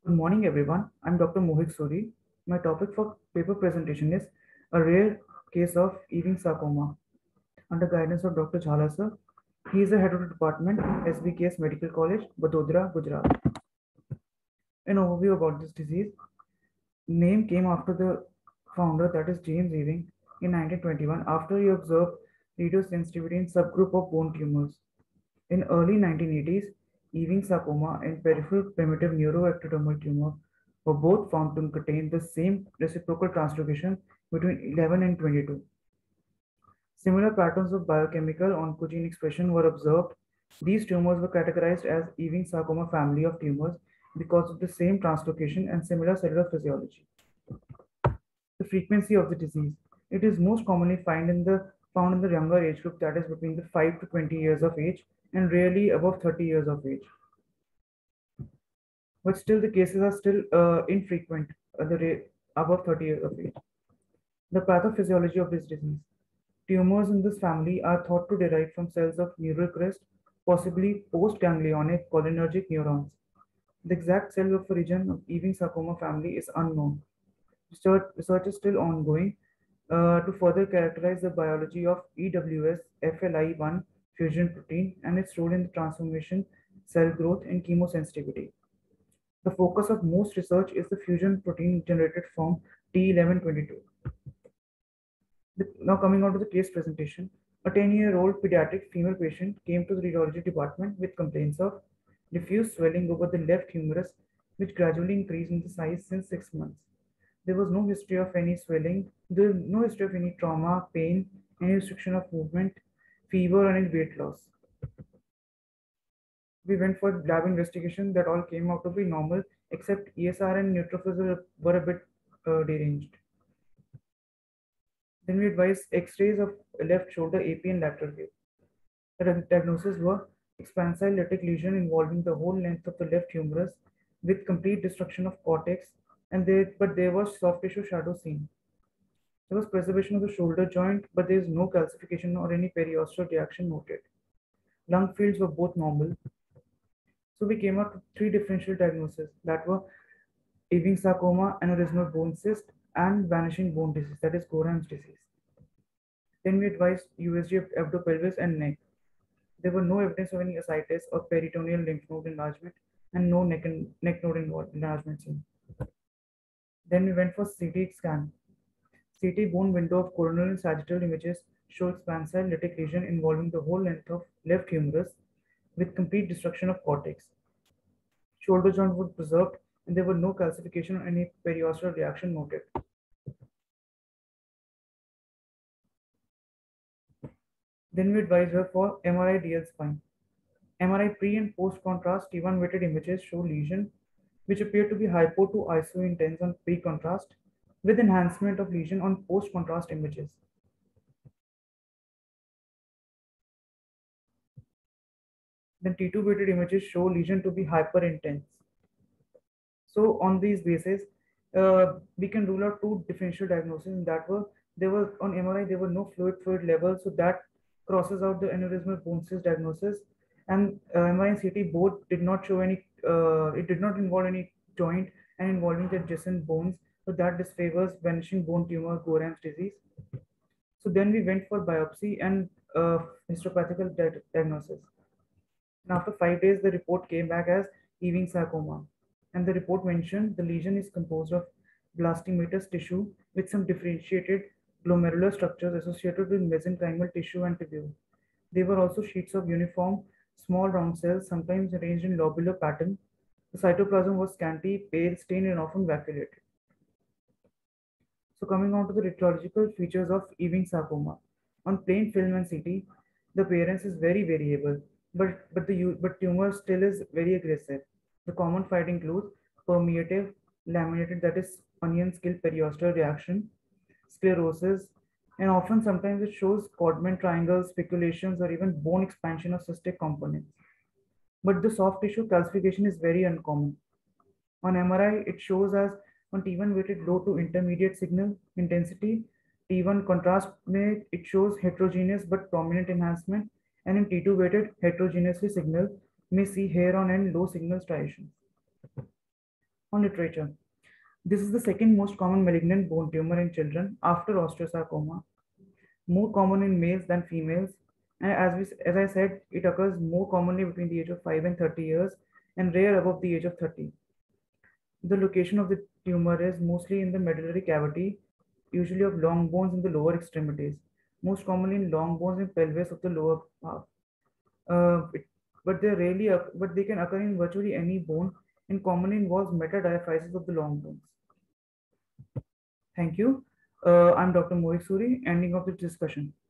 Good morning, everyone. I'm Dr. Mohit Suri. My topic for paper presentation is a rare case of Ewing sarcoma under guidance of Dr. Jhala sir. He is the head of the department, SBKS Medical College, Vadodara, Gujarat. An overview about this disease. Name came after the founder, that is James Ewing, in 1921 after he observed radiosensitivity in subgroup of bone tumors. In early 1980s, Ewing sarcoma and peripheral primitive neuroectodermal tumor were both found to contain the same reciprocal translocation between 11 and 22. Similar patterns of biochemical oncogene expression were observed. These tumors were categorized as Ewing sarcoma family of tumors because of the same translocation and similar cellular physiology. The frequency of the disease. It is most commonly found in the younger age group, that is between the 5 to 20 years of age, and rarely above 30 years of age. But still, the cases are still infrequent the rate above 30 years of age. The pathophysiology of this disease. Tumors in this family are thought to derive from cells of neural crest, possibly postganglionic cholinergic neurons. The exact cell of origin of Ewing sarcoma family is unknown. Research is still ongoing to further characterize the biology of EWS FLI1 fusion protein and its role in the transformation, cell growth, and chemosensitivity. The focus of most research is the fusion protein generated from T1122. Now coming on to the case presentation, a 10-year-old pediatric female patient came to the radiology department with complaints of diffuse swelling over the left humerus, which gradually increased in size since 6 months. There was no history of any swelling, there was no history of any trauma, pain, any restriction of movement, fever, or any weight loss. We went for lab investigation that all came out to be normal, except ESR and neutrophils were a bit deranged. Then we advised X-rays of left shoulder, AP, and lateral view. The diagnoses were expansile lytic lesion involving the whole length of the left humerus with complete destruction of cortex, but there was soft tissue shadow seen. There was preservation of the shoulder joint, but there is no calcification or any periosteal reaction noted. Lung fields were both normal. So we came up with three differential diagnoses that were Ewing sarcoma, aneurysmal bone cyst, and vanishing bone disease, that is Gorham's disease. Then we advised USG of abdo-pelvis and neck. There were no evidence of any ascites or peritoneal lymph node enlargement and no neck node enlargement seen. Then we went for CT scan. CT bone window of coronal and sagittal images show expansile lytic lesion involving the whole length of left humerus with complete destruction of cortex. Shoulder joint was preserved and there were no calcification or any periosteal reaction noted. Then we advised her for MRI DL spine. MRI pre and post contrast T1 weighted images show lesion which appear to be hypo to iso intense on pre contrast with enhancement of lesion on post contrast images. Then T2 weighted images show lesion to be hyper intense. So on these bases, we can rule out two differential diagnoses that were there were on MRI there were no fluid levels, so that crosses out the aneurysmal bone cyst diagnosis. And MRI and CT both did not show any. It did not involve any joint and involving the adjacent bones, so that disfavors vanishing bone tumor Gorham's disease. So then we went for biopsy and histopathical diagnosis. And after 5 days, the report came back as Ewing sarcoma. And the report mentioned the lesion is composed of blastomatous tissue with some differentiated glomerular structures associated with mesenchymal tissue and tubule. There were also sheets of uniform, small round cells, sometimes arranged in lobular pattern. The cytoplasm was scanty, pale, stained, and often vacuolated. So coming on to the radiological features of Ewing sarcoma. On plain film and CT, the appearance is very variable, but tumor still is very aggressive. The common find includes permeative, laminated, that is onion skill periosteal reaction, sclerosis, and often sometimes it shows Codman triangles, speculations, or even bone expansion of cystic components. But the soft tissue calcification is very uncommon. On MRI, it shows as on T1 weighted low to intermediate signal intensity. T1 contrast it shows heterogeneous but prominent enhancement, and in T2 weighted heterogeneously signal may see hair on end low signal striations. On literature, this is the second most common malignant bone tumor in children after osteosarcoma, more common in males than females. And as I said, it occurs more commonly between the age of 5 and 30 years and rare above the age of 30. The location of the tumor is mostly in the medullary cavity, usually of long bones in the lower extremities, most commonly in long bones in pelvis of the lower half. Uh, it- but they can occur in virtually any bone and commonly involves metadiaphysis of the long bones. Thank you. I'm Dr. Mohit Suri, ending of the discussion.